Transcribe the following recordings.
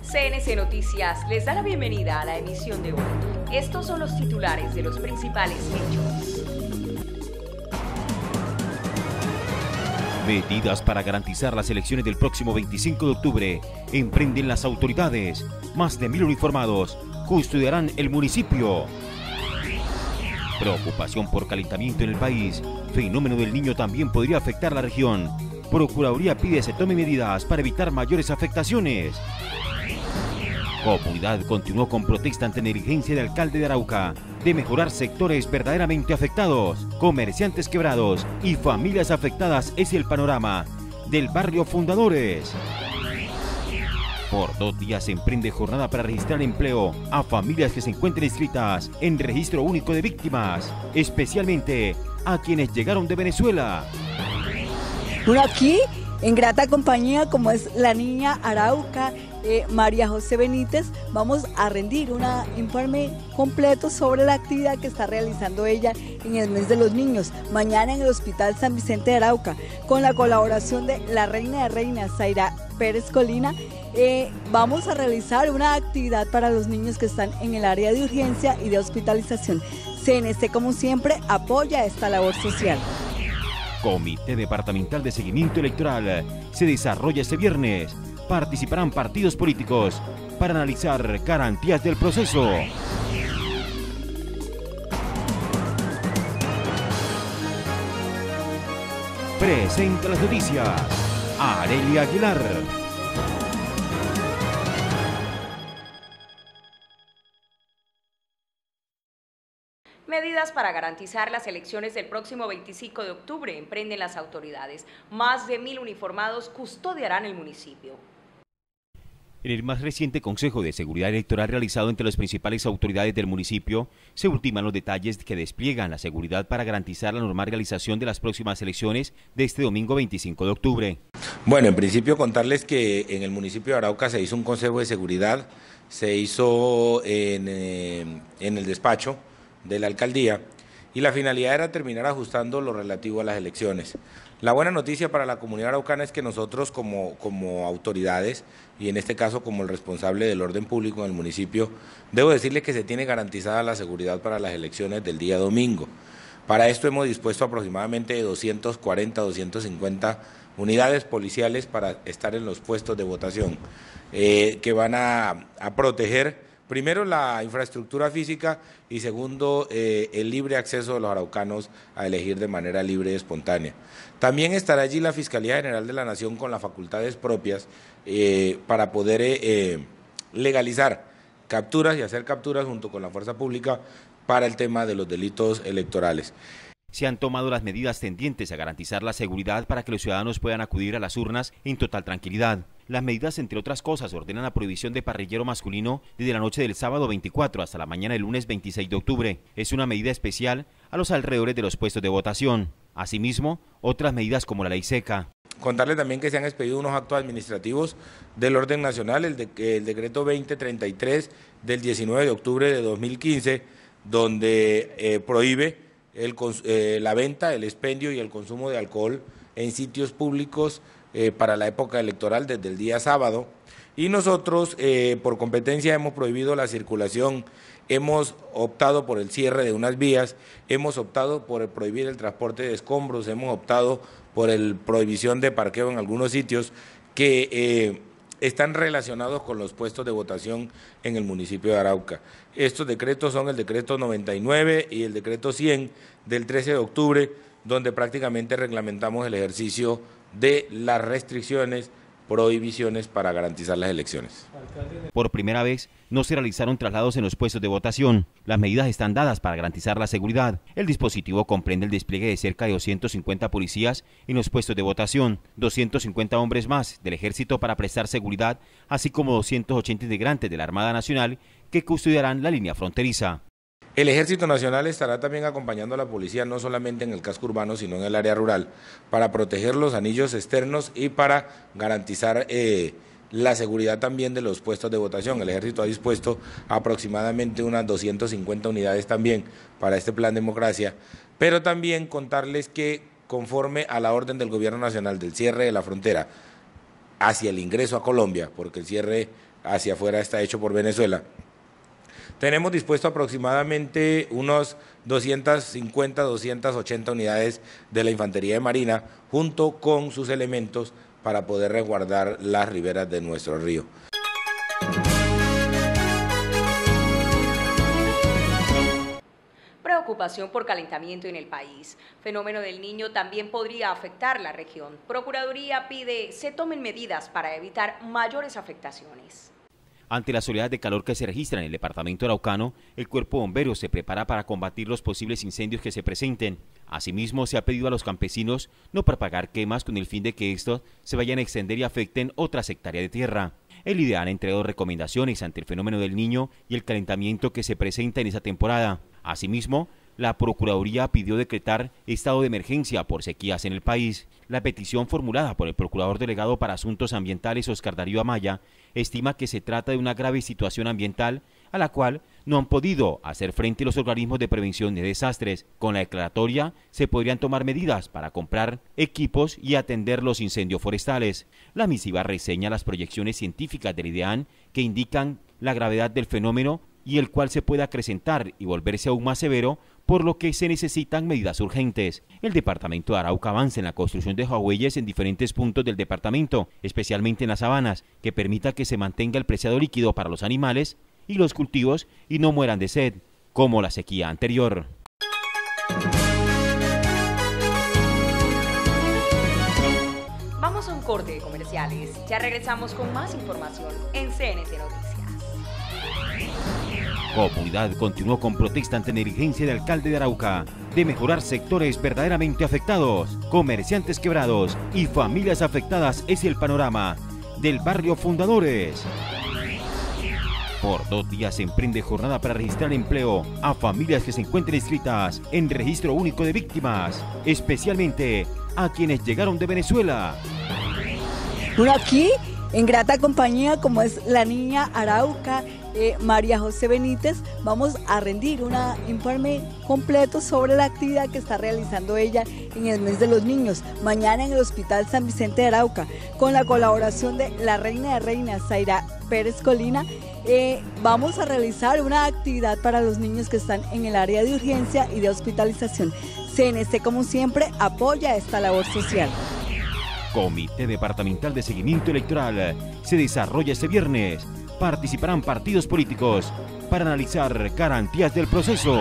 CNC Noticias les da la bienvenida a la emisión de hoy. Estos son los titulares de los principales hechos. Medidas para garantizar las elecciones del próximo 25 de octubre. Emprenden las autoridades. Más de 1000 uniformados custodiarán el municipio. Preocupación por calentamiento en el país. Fenómeno del Niño también podría afectar la región. Procuraduría pide se tomen medidas para evitar mayores afectaciones. Comunidad continuó con protesta ante negligencia del alcalde de Arauca de mejorar sectores verdaderamente afectados. Comerciantes quebrados y familias afectadas es el panorama del barrio Fundadores. Por 2 días se emprende jornada para registrar empleo a familias que se encuentren inscritas en registro único de víctimas, especialmente a quienes llegaron de Venezuela. Bueno, aquí en grata compañía, como es la niña Arauca, María José Benítez, vamos a rendir un informe completo sobre la actividad que está realizando ella en el mes de los niños, mañana en el Hospital San Vicente de Arauca, con la colaboración de la reina de reinas, Zaira Pérez Colina. Vamos a realizar una actividad para los niños que están en el área de urgencia y de hospitalización. CNC, como siempre, apoya esta labor social. Comité Departamental de Seguimiento Electoral se desarrolla este viernes. Participarán partidos políticos para analizar garantías del proceso. Presenta las noticias Arelia Aguilar. Medidas para garantizar las elecciones del próximo 25 de octubre emprenden las autoridades. Más de 1000 uniformados custodiarán el municipio. En el más reciente Consejo de Seguridad Electoral realizado entre las principales autoridades del municipio, se ultiman los detalles que despliegan la seguridad para garantizar la normal realización de las próximas elecciones de este domingo 25 de octubre. Bueno, en principio contarles que en el municipio de Arauca se hizo un Consejo de Seguridad, se hizo en el despacho de la alcaldía y la finalidad era terminar ajustando lo relativo a las elecciones. La buena noticia para la comunidad araucana es que nosotros como autoridades, y en este caso como el responsable del orden público en el municipio, debo decirle que se tiene garantizada la seguridad para las elecciones del día domingo. Para esto hemos dispuesto aproximadamente 240, 250 unidades policiales para estar en los puestos de votación, que van a proteger primero la infraestructura física y segundo el libre acceso de los araucanos a elegir de manera libre y espontánea. También estará allí la Fiscalía General de la Nación con las facultades propias para poder legalizar capturas y hacer capturas junto con la fuerza pública para el tema de los delitos electorales. Se han tomado las medidas tendientes a garantizar la seguridad para que los ciudadanos puedan acudir a las urnas en total tranquilidad. Las medidas, entre otras cosas, ordenan la prohibición de parrillero masculino desde la noche del sábado 24 hasta la mañana del lunes 26 de octubre. Es una medida especial a los alrededores de los puestos de votación. Asimismo, otras medidas como la ley seca. Contarle también que se han expedido unos actos administrativos del orden nacional, el decreto 2033 del 19 de octubre de 2015, donde prohíbe la venta, el expendio y el consumo de alcohol en sitios públicos para la época electoral desde el día sábado. Y nosotros, por competencia, hemos prohibido la circulación, hemos optado por el cierre de unas vías, hemos optado por prohibir el transporte de escombros, hemos optado por la prohibición de parqueo en algunos sitios que están relacionados con los puestos de votación en el municipio de Arauca. Estos decretos son el decreto 99 y el decreto 100 del 13 de octubre, donde prácticamente reglamentamos el ejercicio de las restricciones, prohibiciones para garantizar las elecciones. Por primera vez, no se realizaron traslados en los puestos de votación. Las medidas están dadas para garantizar la seguridad. El dispositivo comprende el despliegue de cerca de 250 policías en los puestos de votación, 250 hombres más del Ejército para prestar seguridad, así como 280 integrantes de la Armada Nacional que custodiarán la línea fronteriza. El Ejército Nacional estará también acompañando a la policía no solamente en el casco urbano, sino en el área rural, para proteger los anillos externos y para garantizar la seguridad también de los puestos de votación. El Ejército ha dispuesto aproximadamente unas 250 unidades también para este plan Democracia, pero también contarles que conforme a la orden del Gobierno Nacional del cierre de la frontera hacia el ingreso a Colombia, porque el cierre hacia afuera está hecho por Venezuela. Tenemos dispuesto aproximadamente unos 250, 280 unidades de la Infantería de Marina, junto con sus elementos para poder resguardar las riberas de nuestro río. Preocupación por calentamiento en el país. Fenómeno del Niño también podría afectar la región. Procuraduría pide se tomen medidas para evitar mayores afectaciones. Ante las oleadas de calor que se registran en el departamento araucano, el Cuerpo de Bomberos se prepara para combatir los posibles incendios que se presenten. Asimismo, se ha pedido a los campesinos no propagar quemas con el fin de que estos se vayan a extender y afecten otras hectáreas de tierra. El IDEAN ha entregado recomendaciones ante el fenómeno del Niño y el calentamiento que se presenta en esa temporada. Asimismo, la Procuraduría pidió decretar estado de emergencia por sequías en el país. La petición formulada por el Procurador Delegado para Asuntos Ambientales, Oscar Darío Amaya, estima que se trata de una grave situación ambiental a la cual no han podido hacer frente los organismos de prevención de desastres. Con la declaratoria se podrían tomar medidas para comprar equipos y atender los incendios forestales. La misiva reseña las proyecciones científicas del IDEAN que indican la gravedad del fenómeno y el cual se puede acrecentar y volverse aún más severo, por lo que se necesitan medidas urgentes. El departamento de Arauca avanza en la construcción de jagüeyes en diferentes puntos del departamento, especialmente en las sabanas, que permita que se mantenga el preciado líquido para los animales y los cultivos y no mueran de sed, como la sequía anterior. Vamos a un corte de comerciales. Ya regresamos con más información en CNT Noticias. Comunidad continuó con protesta ante negligencia del alcalde de Arauca de mejorar sectores verdaderamente afectados. Comerciantes quebrados y familias afectadas es el panorama del barrio Fundadores. Por 2 días se emprende jornada para registrar empleo a familias que se encuentren inscritas en registro único de víctimas, especialmente a quienes llegaron de Venezuela. Bueno, aquí en grata compañía, como es la niña Arauca, María José Benítez, vamos a rendir un informe completo sobre la actividad que está realizando ella en el mes de los niños, mañana en el Hospital San Vicente de Arauca, con la colaboración de la reina de reinas, Zaira Pérez Colina. Vamos a realizar una actividad para los niños que están en el área de urgencia y de hospitalización. CNC, como siempre, apoya esta labor social. Comité Departamental de Seguimiento Electoral se desarrolla este viernes. Participarán partidos políticos para analizar garantías del proceso.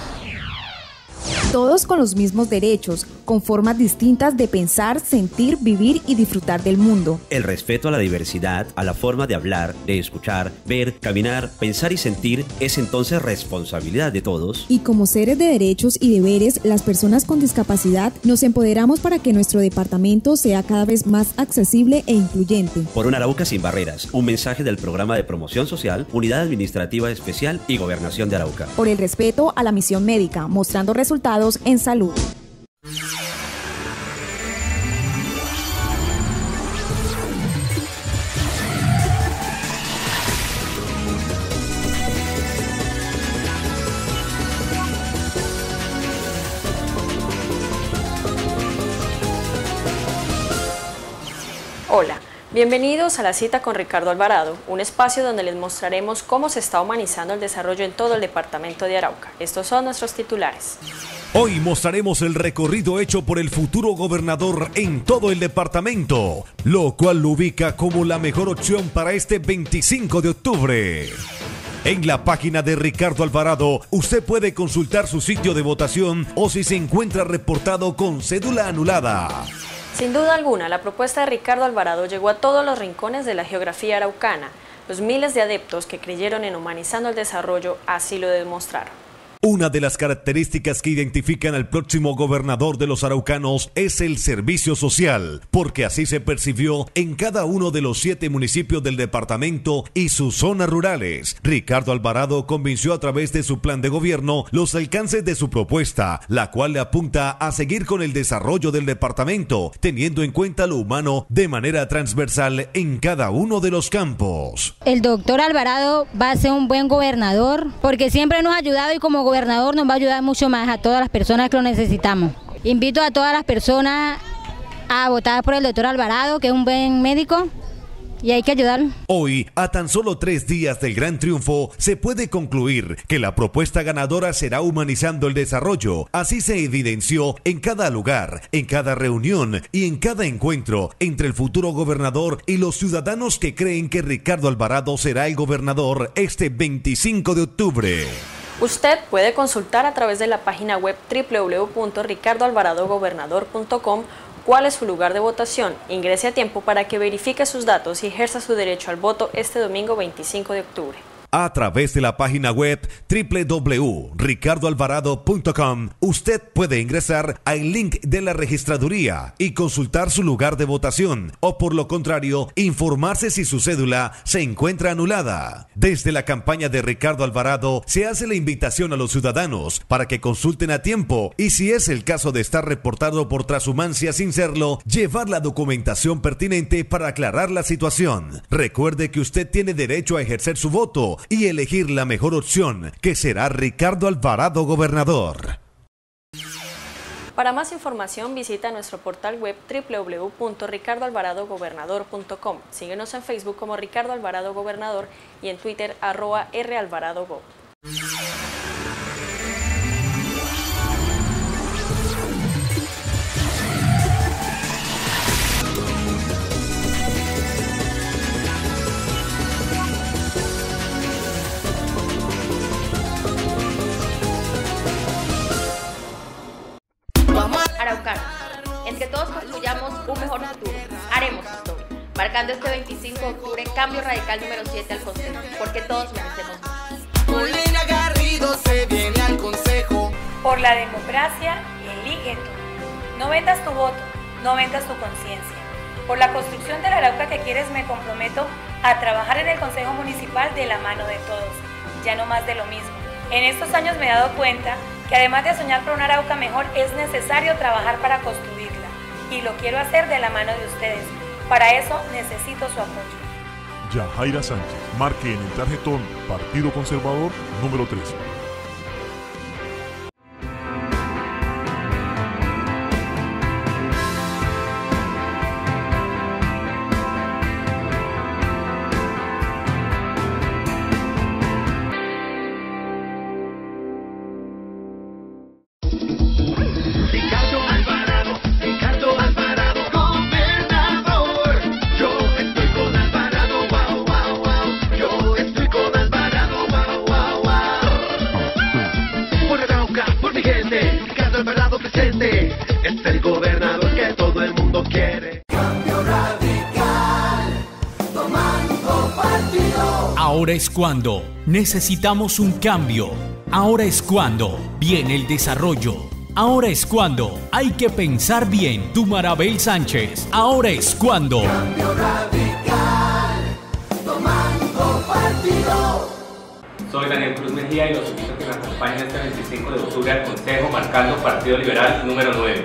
Todos con los mismos derechos, con formas distintas de pensar, sentir, vivir y disfrutar del mundo. El respeto a la diversidad, a la forma de hablar, de escuchar, ver, caminar, pensar y sentir es entonces responsabilidad de todos. Y como seres de derechos y deberes, las personas con discapacidad nos empoderamos para que nuestro departamento sea cada vez más accesible e incluyente. Por una Arauca sin barreras, un mensaje del Programa de Promoción Social, Unidad Administrativa Especial y Gobernación de Arauca. Por el respeto a la misión médica, mostrando resultados en salud. Hola, bienvenidos a la cita con Ricardo Alvarado, un espacio donde les mostraremos cómo se está humanizando el desarrollo en todo el departamento de Arauca. Estos son nuestros titulares. Hoy mostraremos el recorrido hecho por el futuro gobernador en todo el departamento, lo cual lo ubica como la mejor opción para este 25 de octubre. En la página de Ricardo Alvarado, usted puede consultar su sitio de votación o si se encuentra reportado con cédula anulada. Sin duda alguna, la propuesta de Ricardo Alvarado llegó a todos los rincones de la geografía araucana. Los miles de adeptos que creyeron en humanizando el desarrollo así lo demostraron. Una de las características que identifican al próximo gobernador de los araucanos es el servicio social, porque así se percibió en cada uno de los 7 municipios del departamento y sus zonas rurales. Ricardo Alvarado convenció a través de su plan de gobierno los alcances de su propuesta, la cual le apunta a seguir con el desarrollo del departamento, teniendo en cuenta lo humano de manera transversal en cada uno de los campos. El doctor Alvarado va a ser un buen gobernador, porque siempre nos ha ayudado y como gobernador nos va a ayudar mucho más a todas las personas que lo necesitamos. Invito a todas las personas a votar por el doctor Alvarado, que es un buen médico, y hay que ayudar. Hoy, a tan solo 3 días del gran triunfo, se puede concluir que la propuesta ganadora será humanizando el desarrollo. Así se evidenció en cada lugar, en cada reunión y en cada encuentro entre el futuro gobernador y los ciudadanos que creen que Ricardo Alvarado será el gobernador este 25 de octubre. Usted puede consultar a través de la página web www.ricardoalvaradogobernador.com cuál es su lugar de votación. Ingrese a tiempo para que verifique sus datos y ejerza su derecho al voto este domingo 25 de octubre. A través de la página web www.ricardoalvarado.com, usted puede ingresar al link de la registraduría y consultar su lugar de votación, o por lo contrario, informarse si su cédula se encuentra anulada. Desde la campaña de Ricardo Alvarado se hace la invitación a los ciudadanos para que consulten a tiempo y, si es el caso de estar reportado por trashumancia sin serlo, llevar la documentación pertinente para aclarar la situación. Recuerde que usted tiene derecho a ejercer su voto y elegir la mejor opción, que será Ricardo Alvarado gobernador. Para más información visita nuestro portal web www.ricardoalvaradogobernador.com. Síguenos en Facebook como Ricardo Alvarado Gobernador y en Twitter @RAlvaradoGo. Araucanos, entre todos construyamos un mejor futuro, haremos historia, marcando este 25 de octubre cambio radical número 7 al Consejo, porque todos merecemos más. Paulina Garrido se viene al Consejo. Por la democracia, elige tú. No vendas tu voto, no vendas tu conciencia. Por la construcción de la Arauca que quieres, me comprometo a trabajar en el Consejo Municipal de la mano de todos, ya no más de lo mismo. En estos años me he dado cuenta que además de soñar por una Arauca mejor, es necesario trabajar para construirla. Y lo quiero hacer de la mano de ustedes. Para eso necesito su apoyo. Yajaira Sánchez, marque en el tarjetón Partido Conservador número 13. Es el gobernador que todo el mundo quiere. Cambio radical, tomando partido. Ahora es cuando necesitamos un cambio. Ahora es cuando viene el desarrollo. Ahora es cuando hay que pensar bien. Dumarabel Sánchez. Ahora es cuando. Cambio radical, tomando partido. Soy Daniel Cruz Mejía y los invito a que me acompañen este 25 de octubre al Consejo, marcando Partido Liberal número 9.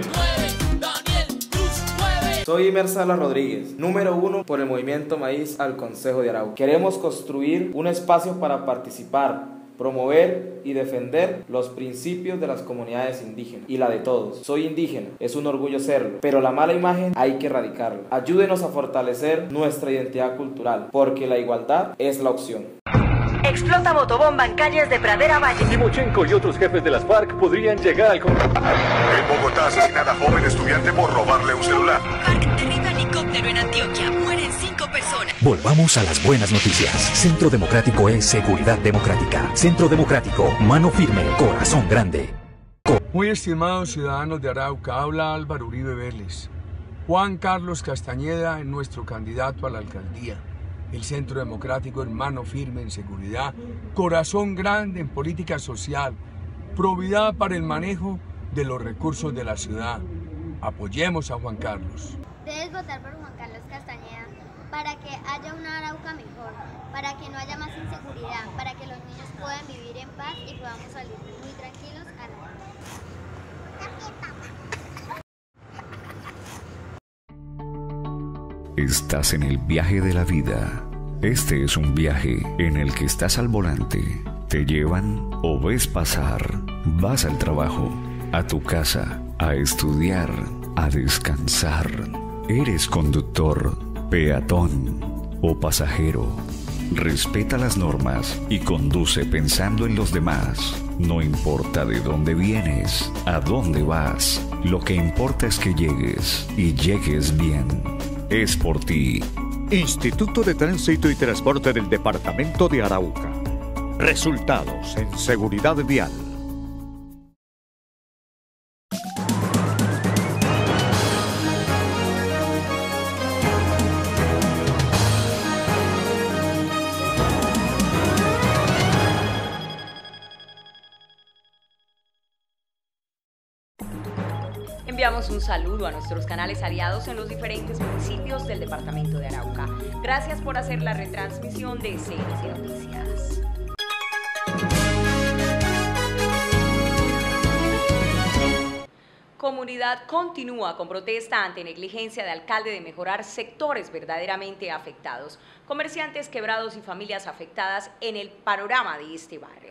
Soy Imer Sala Rodríguez, número 1 por el Movimiento Maíz al Consejo de Arauca. Queremos construir un espacio para participar, promover y defender los principios de las comunidades indígenas y la de todos. Soy indígena, es un orgullo serlo, pero la mala imagen hay que erradicarla. Ayúdenos a fortalecer nuestra identidad cultural, porque la igualdad es la opción. Explota motobomba en calles de Pradera Valle. Timochenko y otros jefes de las FARC podrían llegar al Congreso. En Bogotá asesinada a joven estudiante por robarle un celular. FARC derriba helicóptero en Antioquia. Mueren 5 personas. Volvamos a las buenas noticias. Centro Democrático es seguridad democrática. Centro Democrático, mano firme, corazón grande. Muy estimados ciudadanos de Arauca, habla Álvaro Uribe Vélez. Juan Carlos Castañeda es nuestro candidato a la alcaldía. El Centro Democrático es mano firme en seguridad, corazón grande en política social, probidad para el manejo de los recursos de la ciudad. Apoyemos a Juan Carlos. Debes votar por Juan Carlos Castañeda para que haya una Arauca mejor, para que no haya más inseguridad, para que los niños puedan vivir en paz y podamos salir muy tranquilos a la Estás en el viaje de la vida. Este es un viaje en el que estás al volante. Te llevan o ves pasar. Vas al trabajo, a tu casa, a estudiar, a descansar. Eres conductor, peatón o pasajero. Respeta las normas y conduce pensando en los demás. No importa de dónde vienes, a dónde vas. Lo que importa es que llegues y llegues bien. Es por ti. Instituto de Tránsito y Transporte del Departamento de Arauca. Resultados en seguridad vial. Enviamos un saludo a nuestros canales aliados en los diferentes municipios del departamento de Arauca. Gracias por hacer la retransmisión de CNC Noticias. Comunidad continúa con protesta ante negligencia de alcalde de mejorar sectores verdaderamente afectados. Comerciantes quebrados y familias afectadas en el panorama de este barrio.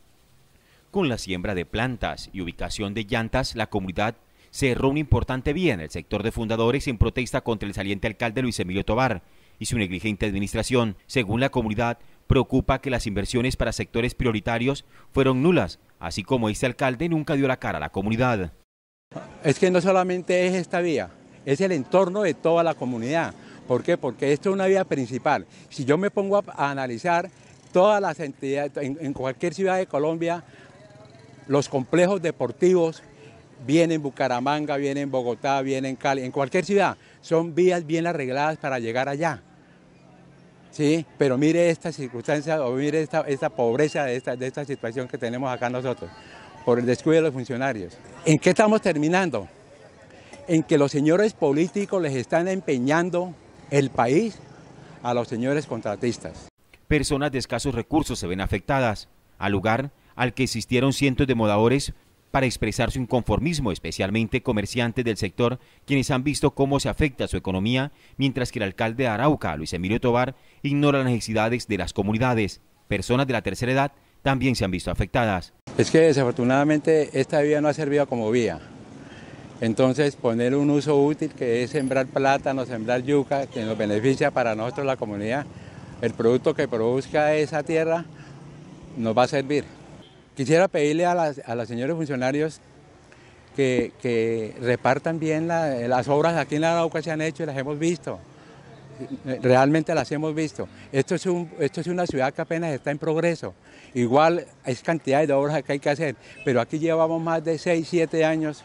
Con la siembra de plantas y ubicación de llantas, la comunidad cerró una importante vía en el sector de Fundadores en protesta contra el saliente alcalde Luis Emilio Tovar y su negligente administración. Según la comunidad, preocupa que las inversiones para sectores prioritarios fueron nulas, así como este alcalde nunca dio la cara a la comunidad. Es que no solamente es esta vía, es el entorno de toda la comunidad. ¿Por qué? Porque esto es una vía principal. Si yo me pongo a analizar todas las entidades, en cualquier ciudad de Colombia, los complejos deportivos, viene en Bucaramanga, viene en Bogotá, viene en Cali, en cualquier ciudad, son vías bien arregladas para llegar allá. ¿Sí? Pero mire esta circunstancia, o mire esta pobreza de esta situación que tenemos acá nosotros, por el descuido de los funcionarios. ¿En qué estamos terminando? En que los señores políticos les están empeñando el país a los señores contratistas. Personas de escasos recursos se ven afectadas, al lugar al que existieron cientos de modadores para expresar su inconformismo, especialmente comerciantes del sector, quienes han visto cómo se afecta su economía, mientras que el alcalde de Arauca, Luis Emilio Tovar, ignora las necesidades de las comunidades. Personas de la tercera edad también se han visto afectadas. Es que desafortunadamente esta vía no ha servido como vía. Entonces poner un uso útil que es sembrar plátano, sembrar yuca, que nos beneficia para nosotros la comunidad, el producto que produzca esa tierra nos va a servir. Quisiera pedirle a los señores funcionarios que repartan bien las obras aquí en Arauca, se han hecho y las hemos visto. Realmente las hemos visto. Esto es una ciudad que apenas está en progreso. Igual es cantidad de obras que hay que hacer, pero aquí llevamos más de 6, 7 años,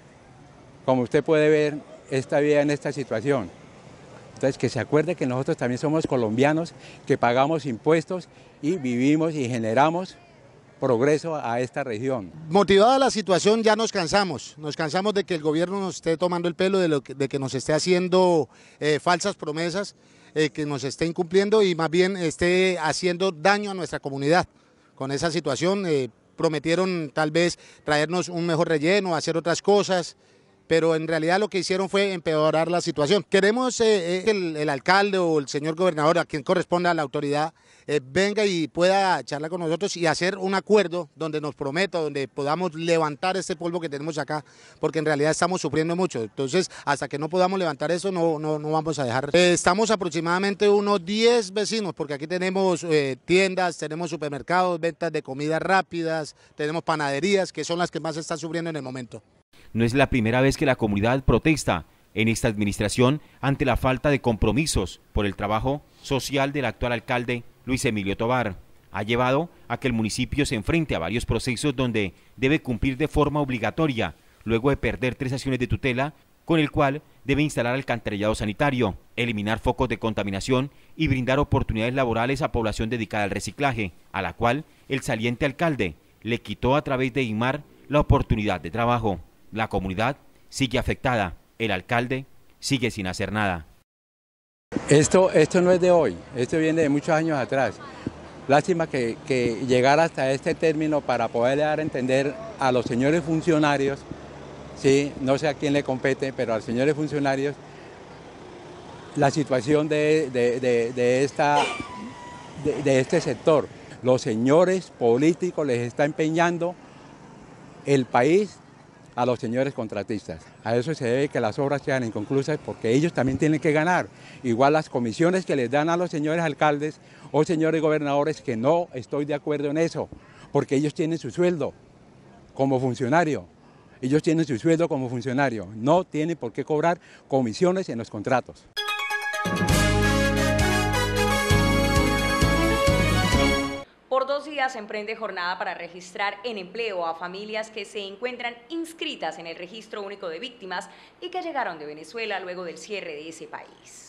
como usted puede ver, esta vía en esta situación. Entonces, que se acuerde que nosotros también somos colombianos, que pagamos impuestos y vivimos y generamos progreso a esta región. Motivada la situación, ya nos cansamos de que el gobierno nos esté tomando el pelo, de que nos esté haciendo falsas promesas, que nos esté incumpliendo y más bien esté haciendo daño a nuestra comunidad. Con esa situación prometieron tal vez traernos un mejor relleno, hacer otras cosas, pero en realidad lo que hicieron fue empeorar la situación. Queremos que el alcalde o el señor gobernador, a quien corresponda a la autoridad, venga y pueda charlar con nosotros y hacer un acuerdo donde nos prometa, donde podamos levantar este polvo que tenemos acá, porque en realidad estamos sufriendo mucho. Entonces, hasta que no podamos levantar eso, no vamos a dejar. Estamos aproximadamente unos 10 vecinos, porque aquí tenemos tiendas, tenemos supermercados, ventas de comidas rápidas, tenemos panaderías, que son las que más están sufriendo en el momento. No es la primera vez que la comunidad protesta en esta administración ante la falta de compromisos por el trabajo social del actual alcalde Luis Emilio Tovar. Ha llevado a que el municipio se enfrente a varios procesos donde debe cumplir de forma obligatoria, luego de perder 3 acciones de tutela, con el cual debe instalar alcantarillado sanitario, eliminar focos de contaminación y brindar oportunidades laborales a población dedicada al reciclaje, a la cual el saliente alcalde le quitó a través de INMAR la oportunidad de trabajo. La comunidad sigue afectada, el alcalde sigue sin hacer nada. Esto no es de hoy, esto viene de muchos años atrás. Lástima que llegar hasta este término para poderle dar a entender a los señores funcionarios, sí, no sé a quién le compete, pero a los señores funcionarios, la situación de este sector. Los señores políticos les está empeñando el país a los señores contratistas. A eso se debe que las obras sean inconclusas porque ellos también tienen que ganar. Igual las comisiones que les dan a los señores alcaldes o señores gobernadores, que no estoy de acuerdo en eso, porque ellos tienen su sueldo como funcionario. Ellos tienen su sueldo como funcionario. No tienen por qué cobrar comisiones en los contratos. Por 2 días se emprende jornada para registrar en empleo a familias que se encuentran inscritas en el Registro Único de Víctimas y que llegaron de Venezuela luego del cierre de ese país.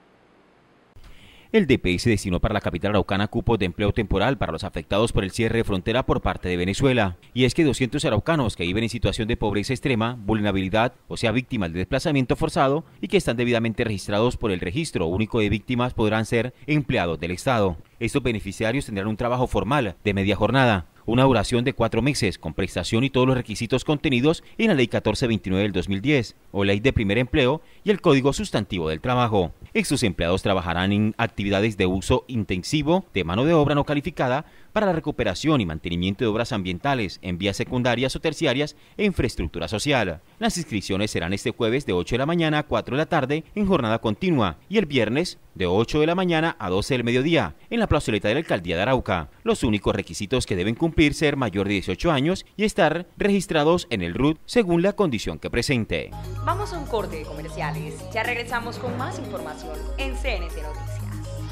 El DPS destinó para la capital araucana cupos de empleo temporal para los afectados por el cierre de frontera por parte de Venezuela. Y es que 200 araucanos que viven en situación de pobreza extrema, vulnerabilidad, o sea, víctimas de desplazamiento forzado y que están debidamente registrados por el Registro Único de Víctimas podrán ser empleados del Estado. Estos beneficiarios tendrán un trabajo formal de media jornada, una duración de 4 meses, con prestación y todos los requisitos contenidos en la Ley 1429 del 2010, o Ley de Primer Empleo y el Código Sustantivo del Trabajo. Estos empleados trabajarán en actividades de uso intensivo de mano de obra no calificada para la recuperación y mantenimiento de obras ambientales en vías secundarias o terciarias e infraestructura social. Las inscripciones serán este jueves de 8 de la mañana a 4 de la tarde en jornada continua y el viernes de 8 de la mañana a 12 del mediodía en la plazoleta de la Alcaldía de Arauca. Los únicos requisitos que deben cumplir ser mayor de 18 años y estar registrados en el RUT según la condición que presente. Vamos a un corte de comerciales. Ya regresamos con más información en CNT Noticias.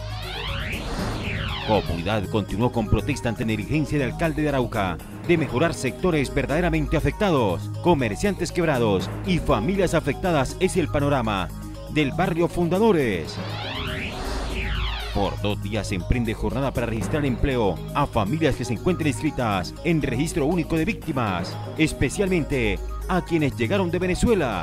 Comunidad continuó con protesta ante negligencia del alcalde de Arauca de mejorar sectores verdaderamente afectados. Comerciantes quebrados y familias afectadas es el panorama del barrio Fundadores. Por 2 días se emprende jornada para registrar empleo a familias que se encuentren inscritas en Registro Único de Víctimas, especialmente a quienes llegaron de Venezuela.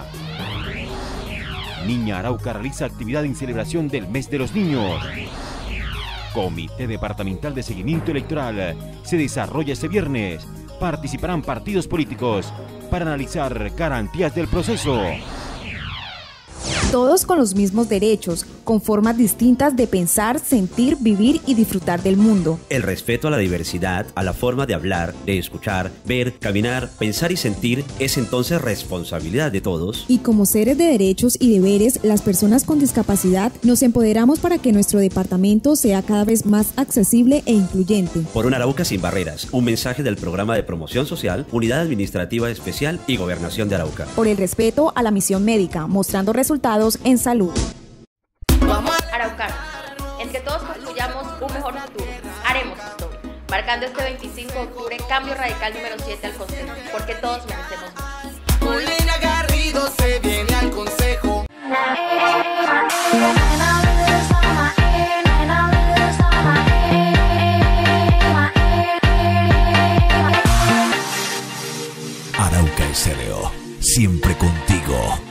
Niña Arauca realiza actividad en celebración del Mes de los Niños. Comité Departamental de Seguimiento Electoral se desarrolla este viernes. Participarán partidos políticos para analizar garantías del proceso. Todos con los mismos derechos, con formas distintas de pensar, sentir, vivir y disfrutar del mundo. El respeto a la diversidad, a la forma de hablar, de escuchar, ver, caminar, pensar y sentir es entonces responsabilidad de todos. Y como seres de derechos y deberes, las personas con discapacidad nos empoderamos para que nuestro departamento sea cada vez más accesible e incluyente. Por una Arauca sin barreras, un mensaje del Programa de Promoción Social, Unidad Administrativa Especial y Gobernación de Arauca. Por el respeto a la misión médica, mostrando resultados en salud. Araucanos, entre todos construyamos un mejor futuro. Haremos historia. Marcando este 25 de octubre, cambio radical número 7 al Consejo, porque todos merecemos más. Paulina Garrido se viene al Consejo. Arauca Estéreo, siempre contigo.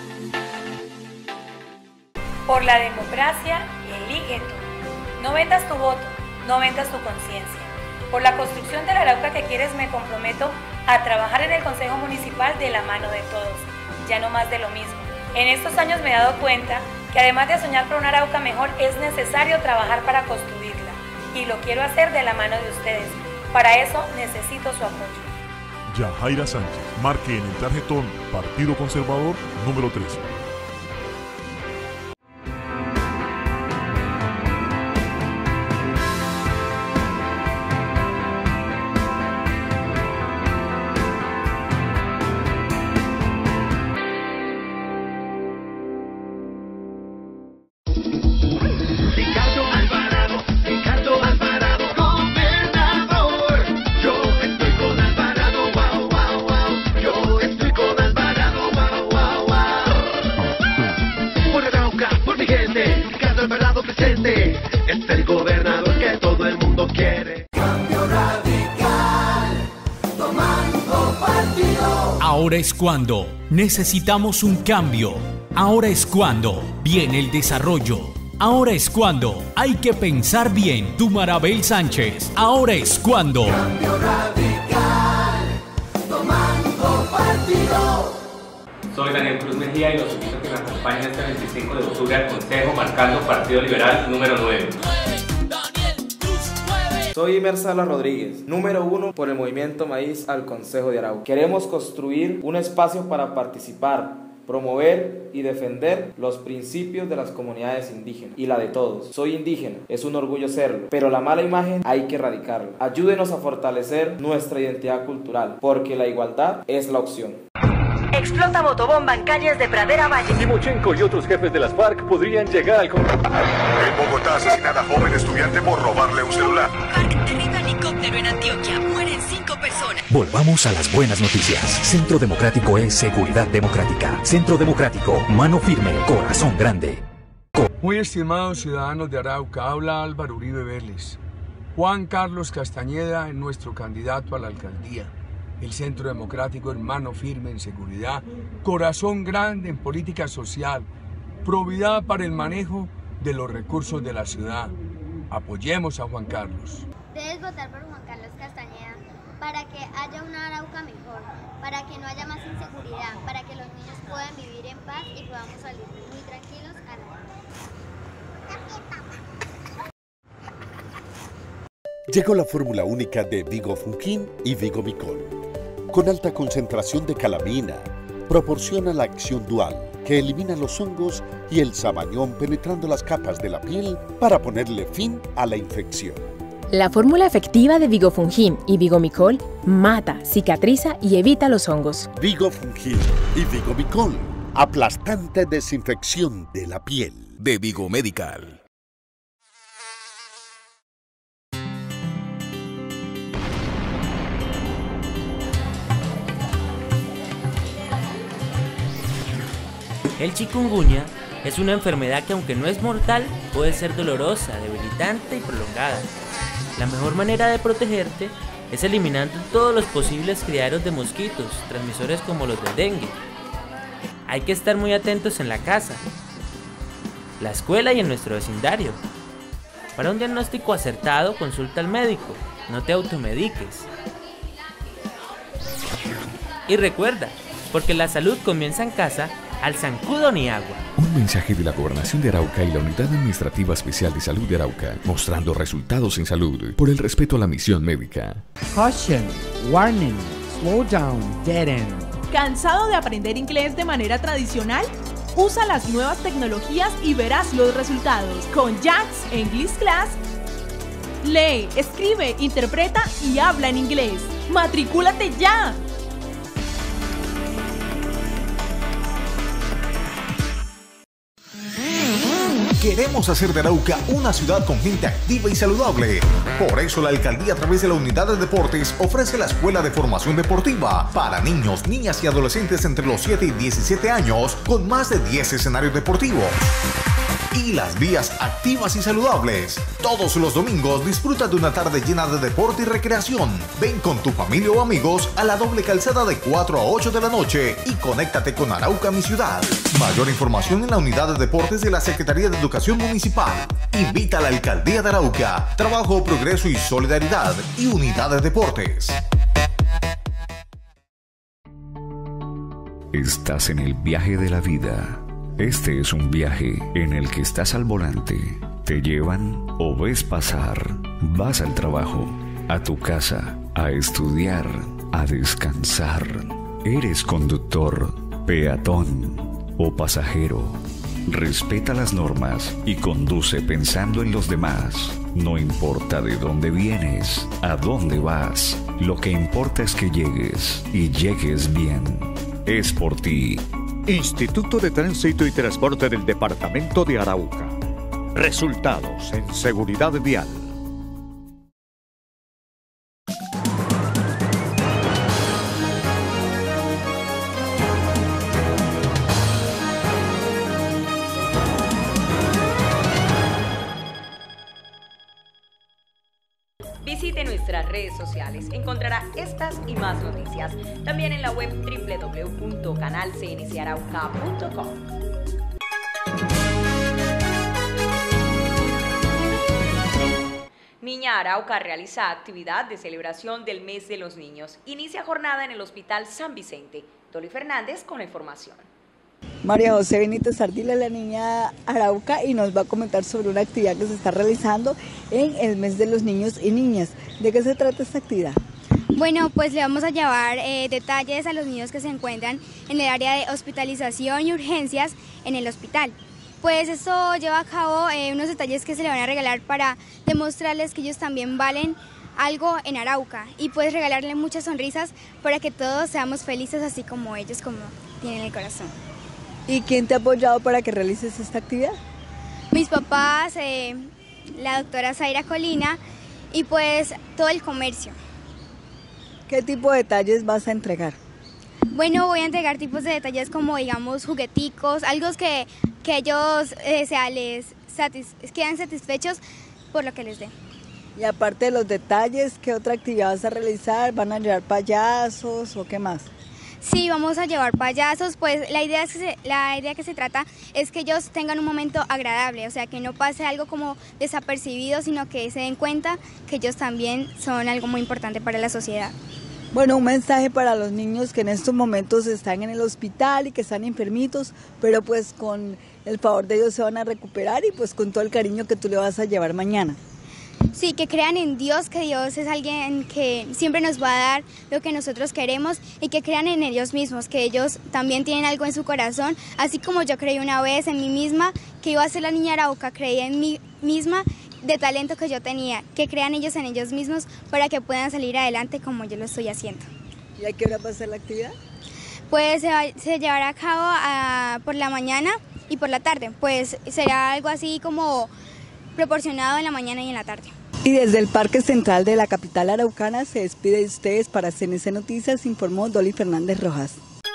Por la democracia, elige tú. No vendas tu voto, no vendas tu conciencia. Por la construcción de la Arauca que quieres me comprometo a trabajar en el Consejo Municipal de la mano de todos. Ya no más de lo mismo. En estos años me he dado cuenta que además de soñar por una Arauca mejor, es necesario trabajar para construirla. Y lo quiero hacer de la mano de ustedes. Para eso necesito su apoyo. Yajaira Sánchez, marque en el tarjetón Partido Conservador número 13. Es el gobernador que todo el mundo quiere. Cambio radical, tomando partido. Ahora es cuando necesitamos un cambio. Ahora es cuando viene el desarrollo. Ahora es cuando hay que pensar bien. Tu Marabel Sánchez. Ahora es cuando. Cambio radical, tomando partido. Soy Daniel Cruz Mejía y los invito a que me acompañen este 25 de octubre al Consejo Marcando Partido Liberal número 9. Soy Mersala Rodríguez, número 1 por el Movimiento Maíz al Consejo de Arauca. Queremos construir un espacio para participar, promover y defender los principios de las comunidades indígenas y la de todos. Soy indígena, es un orgullo serlo, pero la mala imagen hay que erradicarla. Ayúdenos a fortalecer nuestra identidad cultural, porque la igualdad es la opción. Explota motobomba en calles de Pradera Valle. Timochenko y otros jefes de las FARC podrían llegar al... En Bogotá asesinan a joven estudiante por robarle un celular. FARC derriba helicóptero en Antioquia. Mueren 5 personas. Volvamos a las buenas noticias. Centro Democrático es seguridad democrática. Centro Democrático, mano firme, corazón grande. Muy estimados ciudadanos de Arauca, habla Álvaro Uribe Vélez. Juan Carlos Castañeda es nuestro candidato a la alcaldía. El Centro Democrático en mano firme en seguridad, corazón grande en política social, probidad para el manejo de los recursos de la ciudad. Apoyemos a Juan Carlos. Debes votar por Juan Carlos Castañeda para que haya una Arauca mejor, para que no haya más inseguridad, para que los niños puedan vivir en paz y podamos salir muy tranquilos a la Llegó la fórmula única de Vigofungin y Vigomicol. Con alta concentración de calamina, proporciona la acción dual que elimina los hongos y el sabañón penetrando las capas de la piel para ponerle fin a la infección. La fórmula efectiva de Vigofungin y Vigomicol mata, cicatriza y evita los hongos. Vigofungin y Vigomicol, aplastante desinfección de la piel. De Vigomedical. El chikungunya es una enfermedad que, aunque no es mortal, puede ser dolorosa, debilitante y prolongada. La mejor manera de protegerte es eliminando todos los posibles criaderos de mosquitos, transmisores como los del dengue. Hay que estar muy atentos en la casa, la escuela y en nuestro vecindario. Para un diagnóstico acertado, consulta al médico, no te automediques. Y recuerda, porque la salud comienza en casa, al zancudo ni agua. Un mensaje de la Gobernación de Arauca y la Unidad Administrativa Especial de Salud de Arauca, mostrando resultados en salud por el respeto a la misión médica. Caution, warning, slow down, dead end. ¿Cansado de aprender inglés de manera tradicional? Usa las nuevas tecnologías y verás los resultados. Con Jax English Class, lee, escribe, interpreta y habla en inglés. ¡Matricúlate ya! Queremos hacer de Arauca una ciudad con gente activa y saludable. Por eso la alcaldía, a través de la Unidad de Deportes, ofrece la Escuela de Formación Deportiva para niños, niñas y adolescentes entre los 7 y 17 años, con más de 10 escenarios deportivos y las vías activas y saludables. Todos los domingos disfruta de una tarde llena de deporte y recreación. Ven con tu familia o amigos a la doble calzada de 4 a 8 de la noche y conéctate con Arauca, mi ciudad. Mayor información en la Unidad de Deportes de la Secretaría de Educación Municipal. Invita a la Alcaldía de Arauca. Trabajo, progreso y solidaridad. Y Unidad de Deportes. Estás en el viaje de la vida. Este es un viaje en el que estás al volante. Te llevan o ves pasar. Vas al trabajo, a tu casa, a estudiar, a descansar. Eres conductor, peatón o pasajero. Respeta las normas y conduce pensando en los demás. No importa de dónde vienes, a dónde vas. Lo que importa es que llegues y llegues bien. Es por ti. Instituto de Tránsito y Transporte del Departamento de Arauca. Resultados en seguridad vial. Visite nuestras redes sociales, encontrará estas y más noticias. También en la web www.canalcncarauca.com. Niña Arauca realiza actividad de celebración del mes de los niños. Inicia jornada en el Hospital San Vicente. Dolly Fernández con la información. María José Benítez Ardila, la niña Arauca, y nos va a comentar sobre una actividad que se está realizando en el mes de los niños y niñas. ¿De qué se trata esta actividad? Bueno, pues le vamos a llevar detalles a los niños que se encuentran en el área de hospitalización y urgencias en el hospital. Pues esto lleva a cabo unos detalles que se le van a regalar para demostrarles que ellos también valen algo en Arauca y pues regalarle muchas sonrisas para que todos seamos felices así como ellos, como tienen el corazón. ¿Y quién te ha apoyado para que realices esta actividad? Mis papás, la doctora Zaira Colina y pues todo el comercio. ¿Qué tipo de detalles vas a entregar? Bueno, voy a entregar tipos de detalles como, digamos, jugueticos, algo que ellos quedan satisfechos por lo que les dé. Y aparte de los detalles, ¿qué otra actividad vas a realizar? ¿Van a llevar payasos o qué más? Sí, vamos a llevar payasos, pues la idea que se trata es que ellos tengan un momento agradable, o sea, que no pase algo como desapercibido, sino que se den cuenta que ellos también son algo muy importante para la sociedad. Bueno, un mensaje para los niños que en estos momentos están en el hospital y que están enfermitos, pero pues con el favor de Dios se van a recuperar y pues con todo el cariño que tú le vas a llevar mañana. Sí, que crean en Dios, que Dios es alguien que siempre nos va a dar lo que nosotros queremos y que crean en ellos mismos, que ellos también tienen algo en su corazón, así como yo creí una vez en mí misma que iba a ser la niña Arauca, creí en mí misma de talento que yo tenía, que crean ellos en ellos mismos para que puedan salir adelante como yo lo estoy haciendo. ¿Y a qué hora va a ser la actividad? Pues se llevará a cabo por la mañana y por la tarde, pues será algo así como proporcionado en la mañana y en la tarde. Y desde el Parque Central de la capital araucana se despide de ustedes. Para CNC Noticias informó Dolly Fernández Rojas.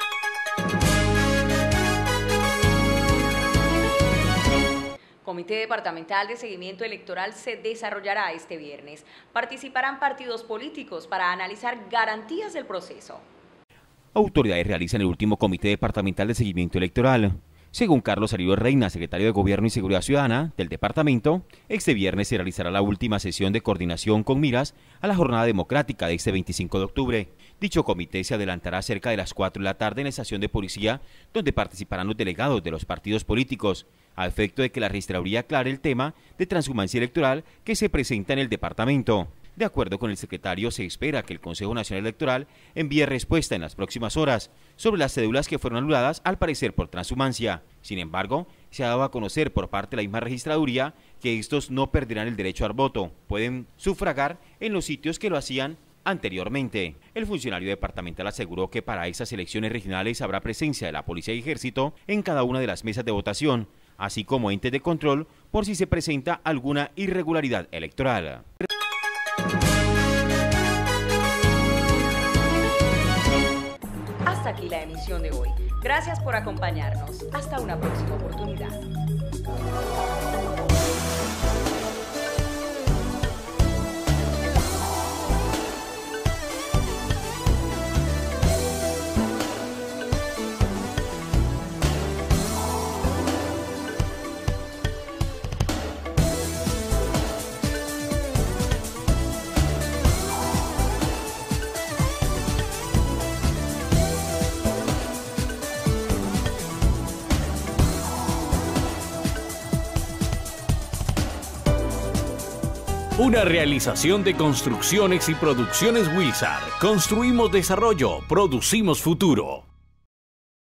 Comité Departamental de Seguimiento Electoral se desarrollará este viernes. Participarán partidos políticos para analizar garantías del proceso. Autoridades realizan el último Comité Departamental de Seguimiento Electoral. Según Carlos Ariel Reina, secretario de Gobierno y Seguridad Ciudadana del departamento, este viernes se realizará la última sesión de coordinación con miras a la jornada democrática de este 25 de octubre. Dicho comité se adelantará cerca de las 4 de la tarde en la estación de policía, donde participarán los delegados de los partidos políticos, a efecto de que la registraduría aclare el tema de transhumancia electoral que se presenta en el departamento. De acuerdo con el secretario, se espera que el Consejo Nacional Electoral envíe respuesta en las próximas horas sobre las cédulas que fueron anuladas al parecer por transhumancia. Sin embargo, se ha dado a conocer por parte de la misma registraduría que estos no perderán el derecho al voto, pueden sufragar en los sitios que lo hacían anteriormente. El funcionario departamental aseguró que para esas elecciones regionales habrá presencia de la Policía y Ejército en cada una de las mesas de votación, así como entes de control por si se presenta alguna irregularidad electoral. Hasta aquí la emisión de hoy. Gracias por acompañarnos. Hasta una próxima oportunidad. Una realización de Construcciones y Producciones Wilsar. Construimos desarrollo, producimos futuro.